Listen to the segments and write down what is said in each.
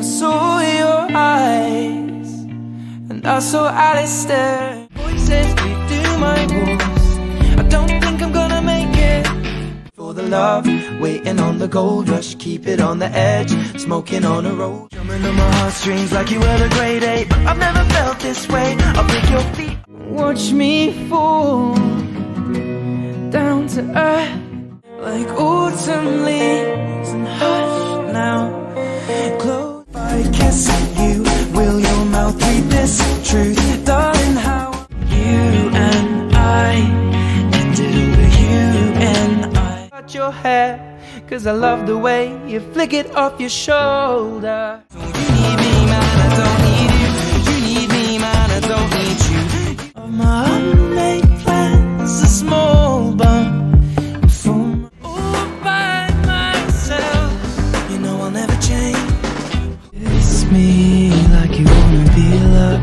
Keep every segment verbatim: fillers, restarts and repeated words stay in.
saw your eyes, and I saw Alistair. Voices beat through my walls. I don't think I'm gonna make it. For the love, waiting on the gold rush, keep it on the edge, smoking on a road. Drumming on my heartstrings like you were a grade eight, but I've never felt this way. I'll break your feet. Watch me fall down to earth like autumn leaves, and hush now. Close. If I kiss you, will your mouth read this truth? Darling, how you and I ended over you and I. Cut your hair, cause I love the way you flick it off your shoulder. So you need me, man, I don't need you. You need me, man, I don't need you. Of my unmade plans, a small bump from all by myself. You know I'll never change. Kiss me like you wanna be loved.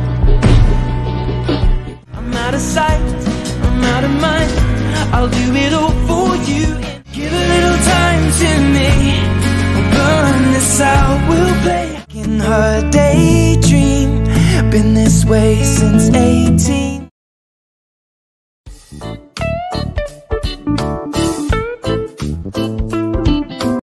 I'm out of sight, I'm out of mind. I'll do it all for you. Give a little time to me. We'll burn this out, we'll play in her daydream. Been this way since eighteen.